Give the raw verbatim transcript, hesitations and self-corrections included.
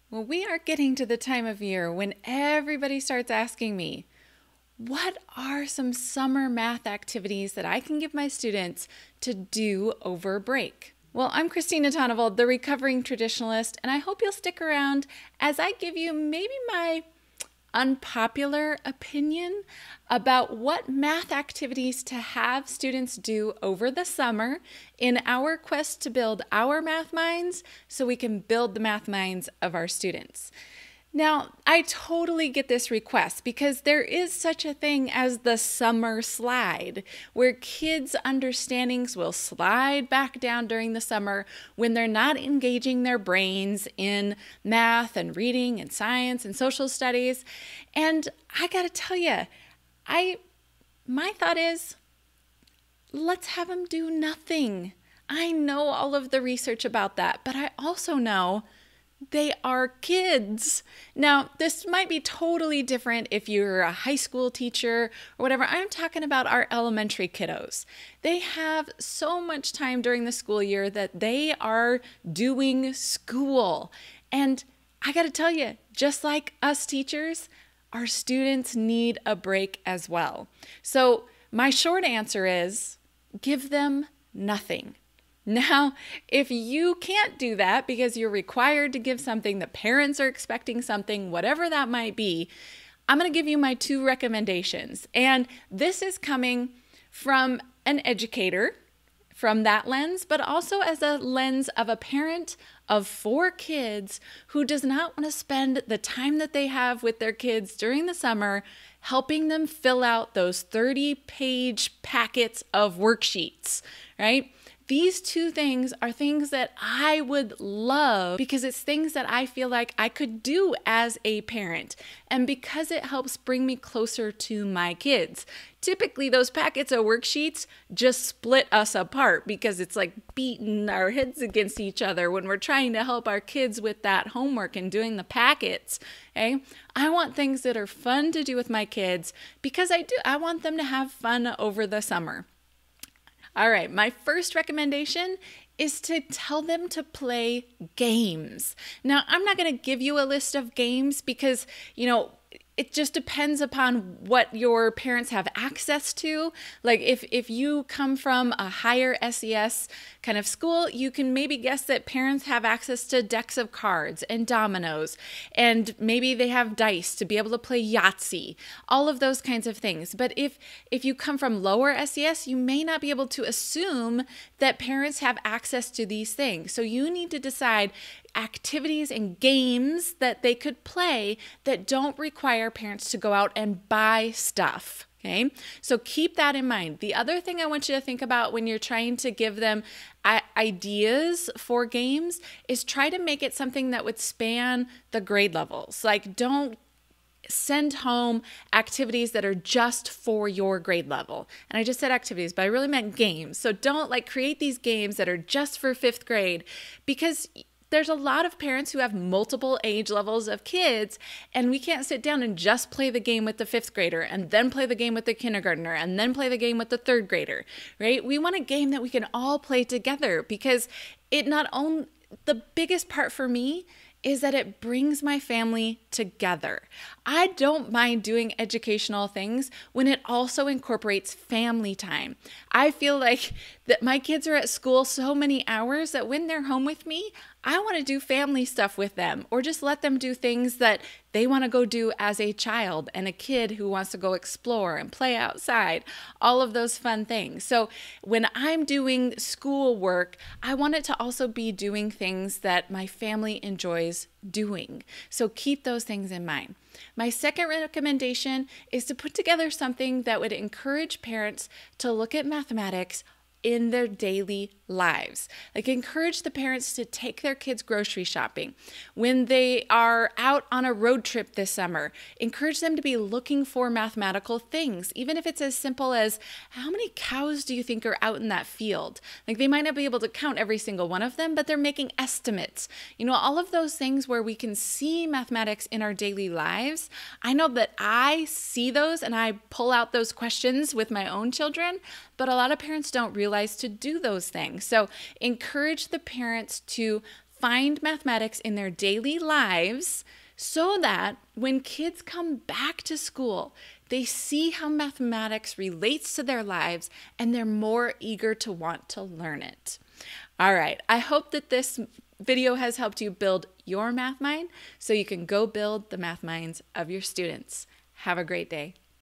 Well, we are getting to the time of year when everybody starts asking me, what are some summer math activities that I can give my students to do over break? Well, I'm Christina Tondevold, the Recovering Traditionalist, and I hope you'll stick around as I give you maybe my unpopular opinion about what math activities to have students do over the summer in our quest to build our math minds so we can build the math minds of our students. Now, I totally get this request because there is such a thing as the summer slide, where kids' understandings will slide back down during the summer when they're not engaging their brains in math and reading and science and social studies. And I gotta tell you, I, my thought is, let's have them do nothing. I know all of the research about that, but I also know they are kids. Now, this might be totally different if you're a high school teacher or whatever. I'm talking about our elementary kiddos. They have so much time during the school year that they are doing school. And I got to tell you, just like us teachers, our students need a break as well. So my short answer is give them nothing. Now, if you can't do that because you're required to give something, the parents are expecting something, whatever that might be, I'm going to give you my two recommendations. And this is coming from an educator from that lens, but also as a lens of a parent of four kids who does not want to spend the time that they have with their kids during the summer helping them fill out those thirty page packets of worksheets, right? These two things are things that I would love because it's things that I feel like I could do as a parent and because it helps bring me closer to my kids. Typically, those packets of worksheets just split us apart because it's like beating our heads against each other when we're trying to help our kids with that homework and doing the packets. Okay? I want things that are fun to do with my kids because I do. I want them to have fun over the summer. All right, my first recommendation is to tell them to play games. Now, I'm not going to give you a list of games because, you know, it just depends upon what your parents have access to. Like if, if you come from a higher S E S kind of school, you can maybe guess that parents have access to decks of cards and dominoes, and maybe they have dice to be able to play Yahtzee, all of those kinds of things. But if, if you come from lower S E S, you may not be able to assume that parents have access to these things. So you need to decide activities and games that they could play that don't require parents to go out and buy stuff. Okay, so keep that in mind. The other thing I want you to think about when you're trying to give them ideas for games is try to make it something that would span the grade levels. Like, don't send home activities that are just for your grade level. And I just said activities, but I really meant games. So don't like create these games that are just for fifth grade because there's a lot of parents who have multiple age levels of kids, and we can't sit down and just play the game with the fifth grader and then play the game with the kindergartner and then play the game with the third grader, right? We want a game that we can all play together because it not only, the biggest part for me is that it brings my family together. I don't mind doing educational things when it also incorporates family time. I feel like that my kids are at school so many hours that when they're home with me, I want to do family stuff with them or just let them do things that they want to go do as a child and a kid who wants to go explore and play outside, all of those fun things. So when I'm doing school work, I want it to also be doing things that my family enjoys doing. So keep those things in mind. My second recommendation is to put together something that would encourage parents to look at mathematics in their daily lives. Like, encourage the parents to take their kids grocery shopping. When they are out on a road trip this summer, encourage them to be looking for mathematical things, even if it's as simple as, how many cows do you think are out in that field? Like, they might not be able to count every single one of them, but they're making estimates. You know, all of those things where we can see mathematics in our daily lives. I know that I see those and I pull out those questions with my own children, but a lot of parents don't realize to do those things. So encourage the parents to find mathematics in their daily lives so that when kids come back to school, they see how mathematics relates to their lives and they're more eager to want to learn it. All right, I hope that this video has helped you build your math mind so you can go build the math minds of your students. Have a great day.